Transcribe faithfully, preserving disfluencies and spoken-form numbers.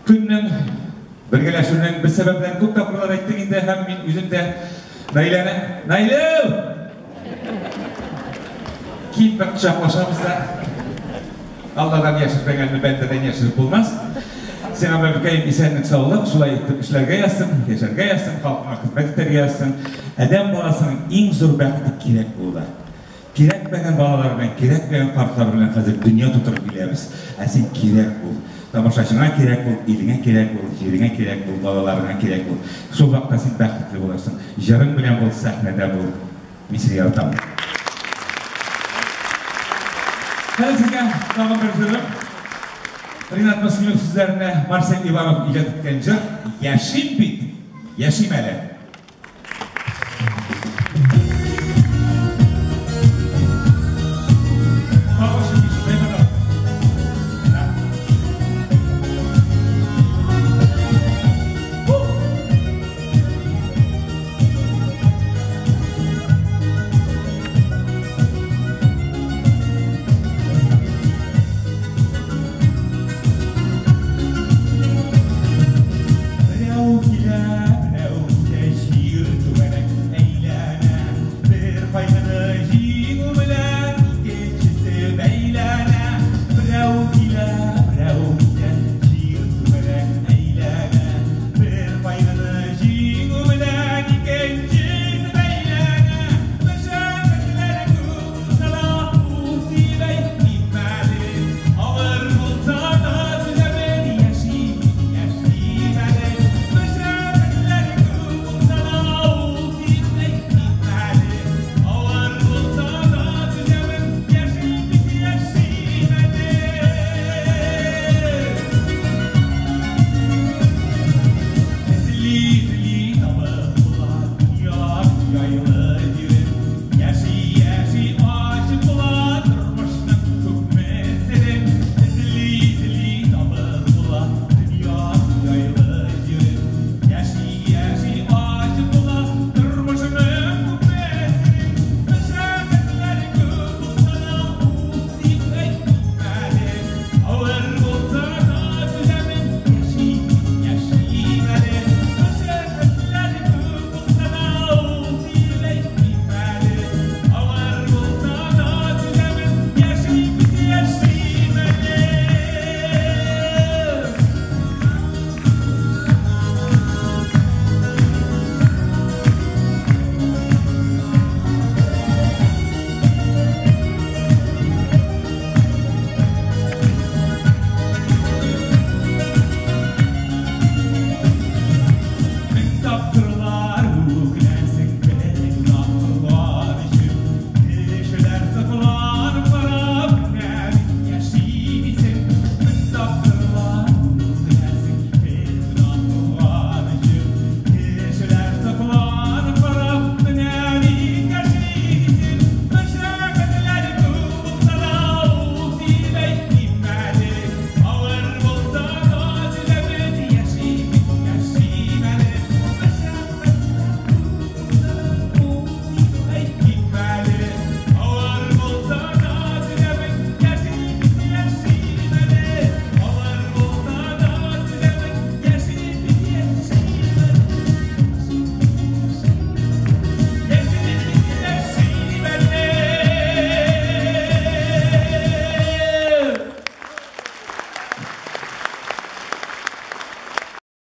Күннің біргеләшуінің бір себептен көп тапқырлар айттың инде һәм мин үзем дә Наиләне, Наиләу! Киіп бір құшақлашамыз да Алладан яшірпәңәлні бәндеден яшіріп болмас. Сен Америкайым исәнлік саулық, шулай еттіп ішләргә ясым, яшәргә ясым, халқыңа хезмәт итәргә ясым. Әдәм баласының иң зур бәхете кирәк булды. Кирәкмәгән балалар белән, кирәкмәгән картлар белән хәзер дөнья тутырып киләбез. Ә син кирәк бул. Тамашачыңа кирәк бул, илеңә кирәк бул, җиреңә кирәк бул, балаларыңа кирәк бул. Шул вакытта син бәхетле буласың. Җырың белән бул, сәхнәдә бул. Мин сине яратам. Хәзер сезгә тагын бер җырым. Ринат Мөслимов сүзләренә Марсель Иванов иҗат иткән җыр «Яшим бит, яшим әле». Yeah.